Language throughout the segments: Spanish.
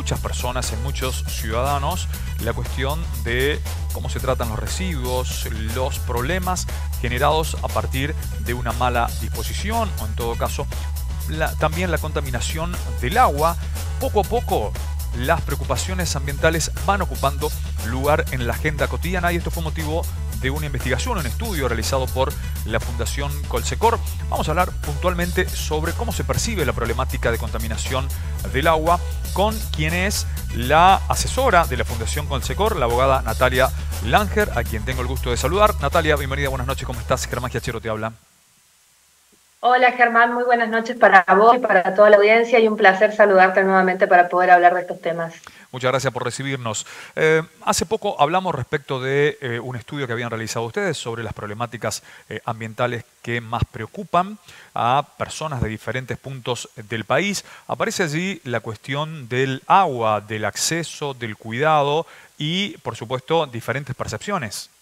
muchas personas, en muchos ciudadanos, la cuestión de cómo se tratan los residuos, los problemas generados a partir de una mala disposición o en todo caso también la contaminación del agua. Poco a poco las preocupaciones ambientales van ocupando lugar en la agenda cotidiana y esto fue motivo de una investigación, un estudio realizado por la Fundación Colsecor. Vamos a hablar puntualmente sobre cómo se percibe la problemática de contaminación del agua con quien es la asesora de la Fundación Colsecor, la abogada Natalia Langer, a quien tengo el gusto de saludar. Natalia, bienvenida, buenas noches, ¿cómo estás? Germán Giachero te habla. Hola Germán, muy buenas noches para vos y para toda la audiencia y un placer saludarte nuevamente para poder hablar de estos temas. Muchas gracias por recibirnos. Hace poco hablamos respecto de un estudio que habían realizado ustedes sobre las problemáticas ambientales que más preocupan a personas de diferentes puntos del país. Aparece allí la cuestión del agua, del acceso, del cuidado y, por supuesto, diferentes percepciones.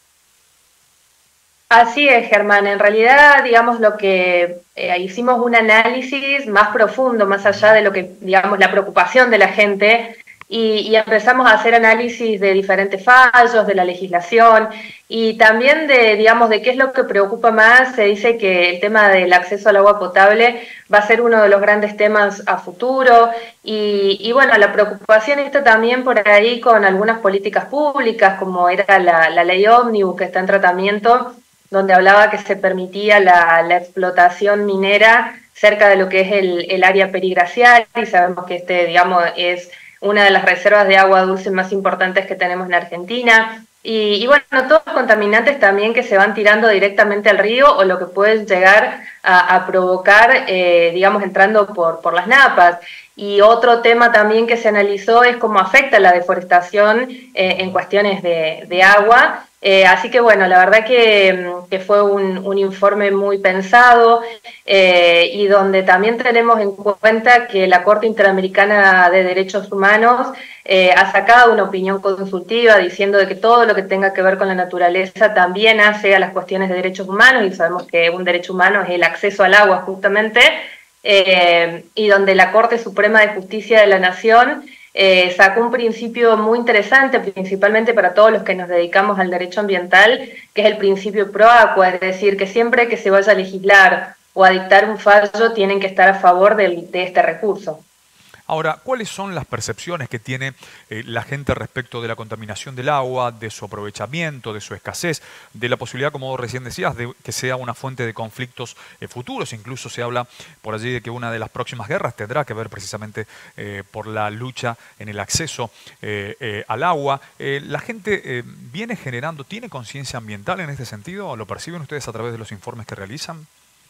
Así es, Germán. En realidad, digamos, lo que hicimos un análisis más profundo, más allá de lo que, digamos, la preocupación de la gente, y empezamos a hacer análisis de diferentes fallos, de la legislación, y también de, digamos, de qué es lo que preocupa más. Se dice que el tema del acceso al agua potable va a ser uno de los grandes temas a futuro, y bueno, la preocupación está también por ahí con algunas políticas públicas, como era la ley Ómnibus que está en tratamiento, donde hablaba que se permitía la explotación minera cerca de lo que es el área periglacial, y sabemos que digamos, es una de las reservas de agua dulce más importantes que tenemos en Argentina. Y bueno, todos los contaminantes también que se van tirando directamente al río o lo que pueden llegar a provocar, digamos, entrando por las napas. Y otro tema también que se analizó es cómo afecta la deforestación en cuestiones de agua. Así que bueno, la verdad que fue un informe muy pensado y donde también tenemos en cuenta que la Corte Interamericana de Derechos Humanos ha sacado una opinión consultiva diciendo de que todo lo que tenga que ver con la naturaleza también hace a las cuestiones de derechos humanos, y sabemos que un derecho humano es el acceso al agua justamente, y donde la Corte Suprema de Justicia de la Nación sacó un principio muy interesante, principalmente para todos los que nos dedicamos al derecho ambiental, que es el principio pro aqua, es decir, que siempre que se vaya a legislar o a dictar un fallo tienen que estar a favor de este recurso. Ahora, ¿cuáles son las percepciones que tiene la gente respecto de la contaminación del agua, de su aprovechamiento, de su escasez, de la posibilidad, como vos recién decías, de que sea una fuente de conflictos futuros? Incluso se habla por allí de que una de las próximas guerras tendrá que ver precisamente por la lucha en el acceso al agua. ¿La gente viene generando, tiene conciencia ambiental en este sentido? ¿Lo perciben ustedes a través de los informes que realizan?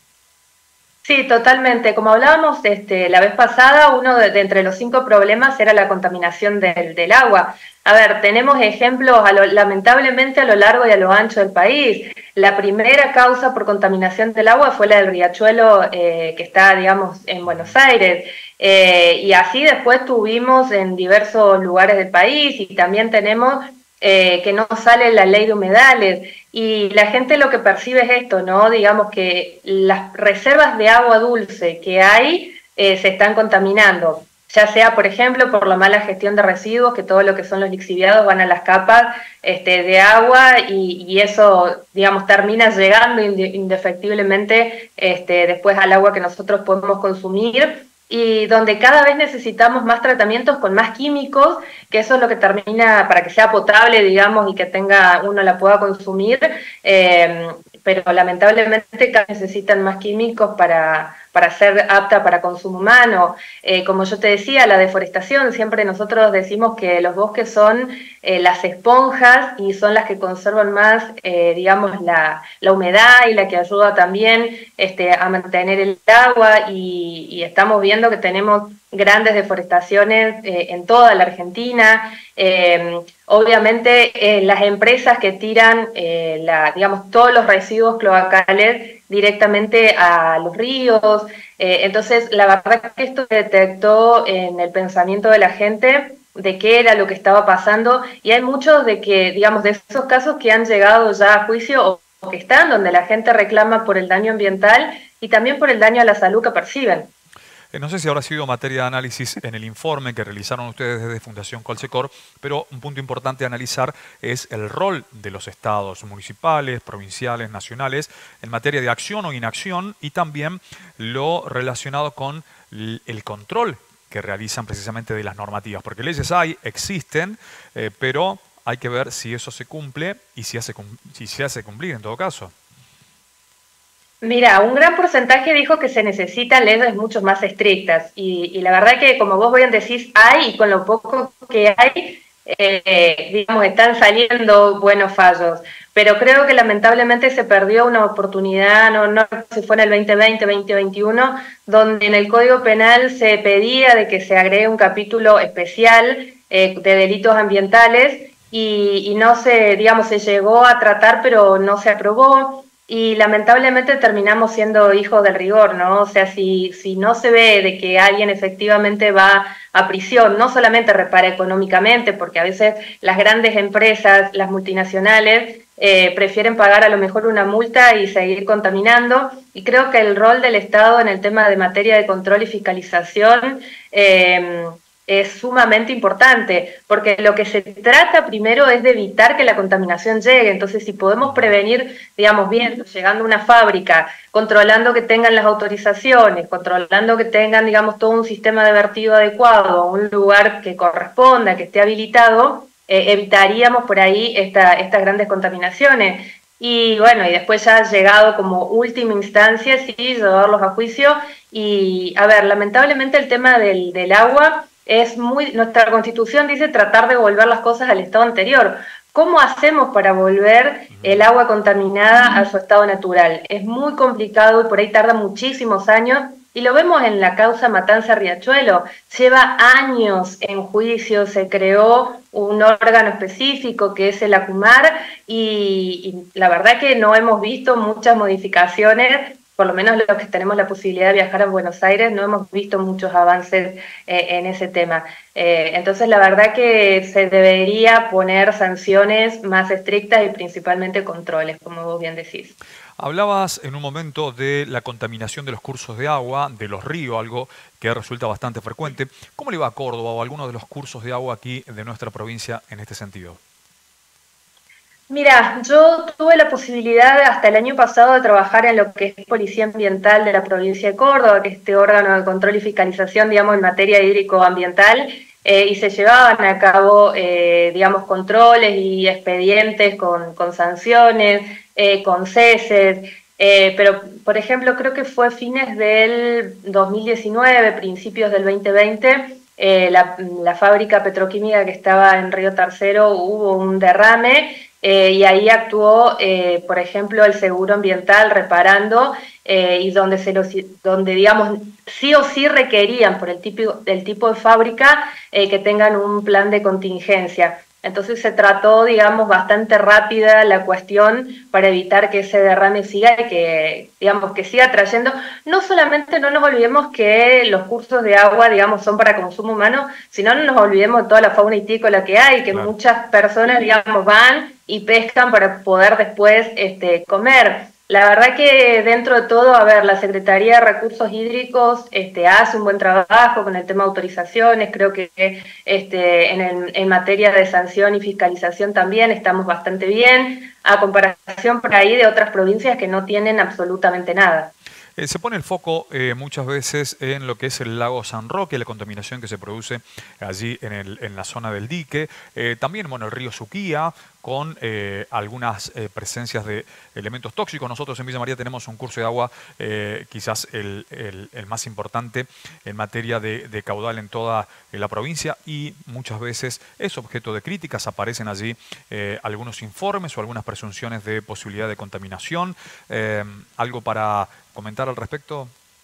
Sí, totalmente. Como hablábamos la vez pasada, uno de entre los 5 problemas era la contaminación del agua. A ver, tenemos ejemplos lamentablemente a lo largo y a lo ancho del país. La primera causa por contaminación del agua fue la del riachuelo que está, digamos, en Buenos Aires. Y así después tuvimos en diversos lugares del país, y también tenemos que no sale la ley de humedales, y la gente lo que percibe es esto, ¿no? Digamos que las reservas de agua dulce que hay se están contaminando, ya sea, por ejemplo, por la mala gestión de residuos, que todo lo que son los lixiviados van a las capas de agua, y eso, digamos, termina llegando indefectiblemente después al agua que nosotros podemos consumir, y donde cada vez necesitamos más tratamientos con más químicos, que eso es lo que termina para que sea potable, digamos, y que uno la pueda consumir, pero lamentablemente cada vez necesitan más químicos para ser apta para consumo humano. Como yo te decía, la deforestación, siempre nosotros decimos que los bosques son las esponjas y son las que conservan más, digamos, la humedad, y la que ayuda también a mantener el agua, y estamos viendo que tenemos grandes deforestaciones en toda la Argentina. Obviamente las empresas que tiran digamos, todos los residuos cloacales directamente a los ríos, entonces la verdad que esto se detectó en el pensamiento de la gente de qué era lo que estaba pasando, y hay muchos digamos, de esos casos que han llegado ya a juicio o que están, donde la gente reclama por el daño ambiental y también por el daño a la salud que perciben. No sé si habrá sido materia de análisis en el informe que realizaron ustedes desde Fundación Colsecor, pero un punto importante a analizar es el rol de los estados municipales, provinciales, nacionales, en materia de acción o inacción, y también lo relacionado con el control que realizan precisamente de las normativas, porque leyes existen, pero hay que ver si eso se cumple y si se hace cumplir en todo caso. Mira, un gran porcentaje dijo que se necesitan leyes mucho más estrictas y la verdad que como vos bien decís, hay y con lo poco que hay, digamos, están saliendo buenos fallos, pero creo que lamentablemente se perdió una oportunidad, no sé si fue en el 2020, 2021, donde en el Código Penal se pedía de que se agregue un capítulo especial de delitos ambientales y no se, digamos, se llegó a tratar, pero no se aprobó. Y lamentablemente terminamos siendo hijos del rigor, ¿no? O sea, si no se ve de que alguien efectivamente va a prisión, no solamente repara económicamente, porque a veces las grandes empresas, las multinacionales, prefieren pagar a lo mejor una multa y seguir contaminando. Y creo que el rol del Estado en el tema de materia de control y fiscalización es sumamente importante, porque lo que se trata primero es de evitar que la contaminación llegue. Entonces, si podemos prevenir, digamos, bien, llegando a una fábrica, controlando que tengan las autorizaciones, controlando que tengan, digamos, todo un sistema de vertido adecuado, un lugar que corresponda, que esté habilitado, evitaríamos por ahí estas grandes contaminaciones. Y bueno, y después ya ha llegado como última instancia, sí, llevarlos a juicio. Y, a ver, lamentablemente el tema del agua es muy, nuestra Constitución dice tratar de volver las cosas al estado anterior. ¿Cómo hacemos para volver el agua contaminada a su estado natural? Es muy complicado y por ahí tarda muchísimos años, y lo vemos en la causa Matanza Riachuelo. Lleva años en juicio, se creó un órgano específico que es el ACUMAR, y la verdad que no hemos visto muchas modificaciones. Por lo menos los que tenemos la posibilidad de viajar a Buenos Aires, no hemos visto muchos avances en ese tema. Entonces, la verdad que se debería poner sanciones más estrictas y principalmente controles, como vos bien decís. Hablabas en un momento de la contaminación de los cursos de agua, de los ríos, algo que resulta bastante frecuente. ¿Cómo le va a Córdoba o a alguno de los cursos de agua aquí de nuestra provincia en este sentido? Mira, yo tuve la posibilidad hasta el año pasado de trabajar en lo que es Policía Ambiental de la provincia de Córdoba, que es este órgano de control y fiscalización, digamos, en materia hídrico-ambiental, y se llevaban a cabo, digamos, controles y expedientes con sanciones, con ceses, pero, por ejemplo, creo que fue fines del 2019, principios del 2020, la fábrica petroquímica que estaba en Río Tercero, hubo un derrame, y ahí actuó, por ejemplo, el seguro ambiental reparando, y donde, digamos, sí o sí requerían por el tipo de fábrica que tengan un plan de contingencia. Entonces se trató, digamos, bastante rápida la cuestión para evitar que ese derrame siga y que, digamos, que siga trayendo. No solamente, no nos olvidemos que los cursos de agua, digamos, son para consumo humano, sino no nos olvidemos de toda la fauna hitícola que hay, que Claro. muchas personas, digamos, van y pescan para poder después comer. La verdad que dentro de todo, a ver, la Secretaría de Recursos Hídricos hace un buen trabajo con el tema de autorizaciones. Creo que en materia de sanción y fiscalización también estamos bastante bien, a comparación por ahí de otras provincias que no tienen absolutamente nada. Se pone el foco muchas veces en lo que es el lago San Roque, la contaminación que se produce allí en la zona del dique. También, bueno, el río Suquía, con algunas presencias de elementos tóxicos. Nosotros en Villa María tenemos un curso de agua, quizás el más importante en materia de caudal en toda la provincia, y muchas veces es objeto de críticas. Aparecen allí algunos informes o algunas presunciones de posibilidad de contaminación. ¿Algo para comentar al respecto?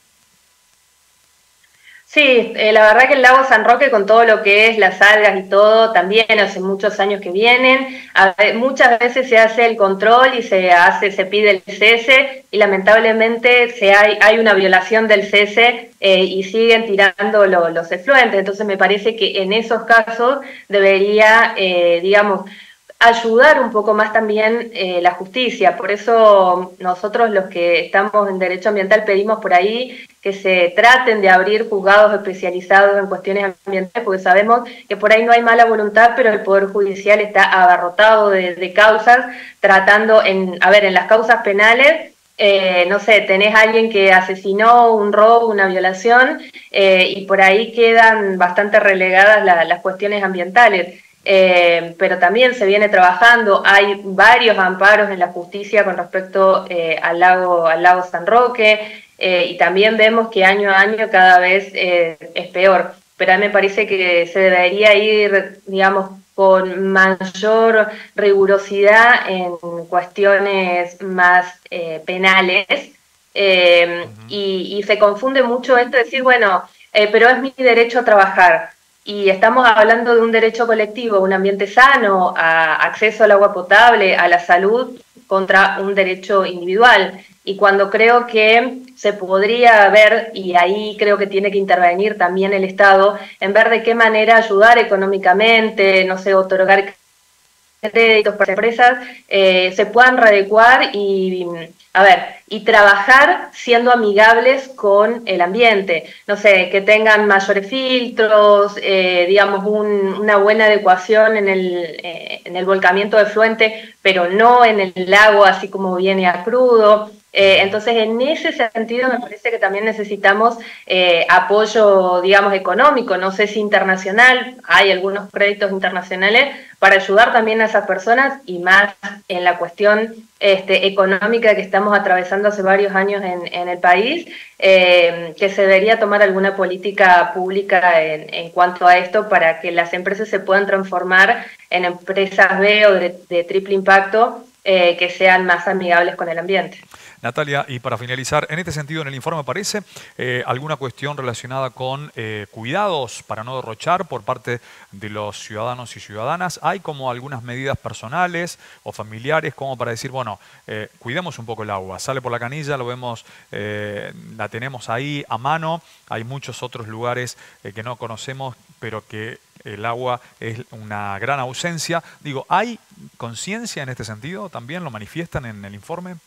Sí, la verdad que el lago San Roque, con todo lo que es las algas y todo, también hace muchos años que vienen. Muchas veces se hace el control y se pide el cese, y lamentablemente hay una violación del cese, y siguen tirando los efluentes. Entonces me parece que en esos casos debería, digamos, ayudar un poco más también la justicia. Por eso nosotros, los que estamos en derecho ambiental, pedimos por ahí que se traten de abrir juzgados especializados en cuestiones ambientales, porque sabemos que por ahí no hay mala voluntad, pero el Poder Judicial está abarrotado de causas, tratando en las causas penales. No sé, tenés a alguien que asesinó, un robo, una violación, y por ahí quedan bastante relegadas las cuestiones ambientales. Pero también se viene trabajando, hay varios amparos en la justicia con respecto al lago San Roque, y también vemos que año a año cada vez es peor. Pero a mí me parece que se debería ir, digamos, con mayor rigurosidad en cuestiones más penales, y se confunde mucho esto de decir, bueno, pero es mi derecho a trabajar, y estamos hablando de un derecho colectivo, un ambiente sano, a acceso al agua potable, a la salud, contra un derecho individual. Y cuando creo que se podría ver, y ahí creo que tiene que intervenir también el Estado, en ver de qué manera ayudar económicamente, no sé, otorgar créditos para empresas, se puedan readecuar y trabajar siendo amigables con el ambiente. No sé, que tengan mayores filtros, digamos, una buena adecuación en el volcamiento de efluente, pero no en el lago así como viene a crudo. Entonces, en ese sentido, me parece que también necesitamos apoyo, digamos, económico, no sé si internacional, hay algunos créditos internacionales para ayudar también a esas personas, y más en la cuestión económica que estamos atravesando hace varios años en el país, que se debería tomar alguna política pública en cuanto a esto para que las empresas se puedan transformar en empresas B o de triple impacto, que sean más amigables con el ambiente. Natalia, y para finalizar, en este sentido en el informe aparece alguna cuestión relacionada con cuidados para no derrochar por parte de los ciudadanos y ciudadanas. ¿Hay como algunas medidas personales o familiares como para decir, bueno, cuidemos un poco el agua? Sale por la canilla, lo vemos, la tenemos ahí a mano. Hay muchos otros lugares que no conocemos, pero que el agua es una gran ausencia. Digo, ¿hay conciencia en este sentido? ¿También lo manifiestan en el informe?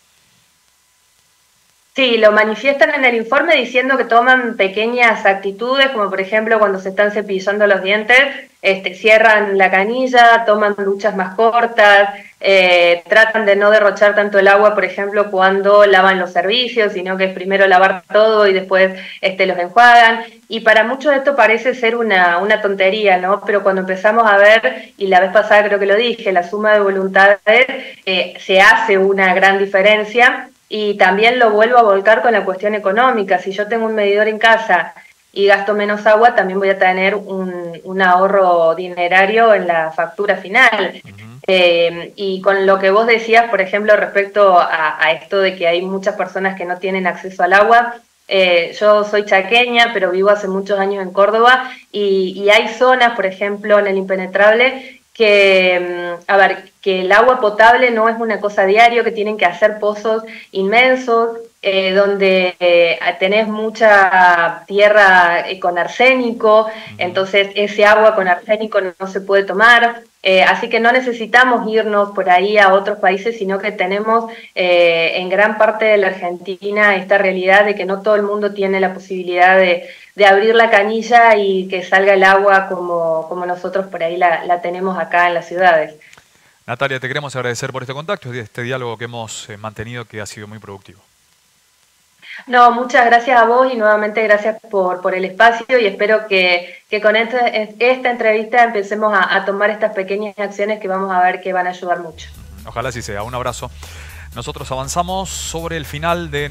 Sí, lo manifiestan en el informe diciendo que toman pequeñas actitudes, como por ejemplo cuando se están cepillando los dientes, cierran la canilla, toman duchas más cortas, tratan de no derrochar tanto el agua, por ejemplo, cuando lavan los servicios, sino que es primero lavar todo y después los enjuagan. Y para muchos esto parece ser una tontería, ¿no? Pero cuando empezamos a ver, y la vez pasada creo que lo dije, la suma de voluntades, se hace una gran diferencia. Y también lo vuelvo a volcar con la cuestión económica. Si yo tengo un medidor en casa y gasto menos agua, también voy a tener un ahorro dinerario en la factura final. Y con lo que vos decías, por ejemplo, respecto a esto de que hay muchas personas que no tienen acceso al agua, yo soy chaqueña, pero vivo hace muchos años en Córdoba, y hay zonas, por ejemplo, en el Impenetrable, que el agua potable no es una cosa diaria, que tienen que hacer pozos inmensos, donde tenés mucha tierra con arsénico, entonces ese agua con arsénico no se puede tomar. Así que no necesitamos irnos por ahí a otros países, sino que tenemos en gran parte de la Argentina esta realidad de que no todo el mundo tiene la posibilidad de abrir la canilla y que salga el agua como nosotros por ahí la tenemos acá en las ciudades. Natalia, te queremos agradecer por este contacto y este diálogo que hemos mantenido, que ha sido muy productivo. No, muchas gracias a vos y nuevamente gracias por el espacio, y espero que con esta entrevista empecemos a tomar estas pequeñas acciones que vamos a ver que van a ayudar mucho. Ojalá así sea. Un abrazo. Nosotros avanzamos sobre el final de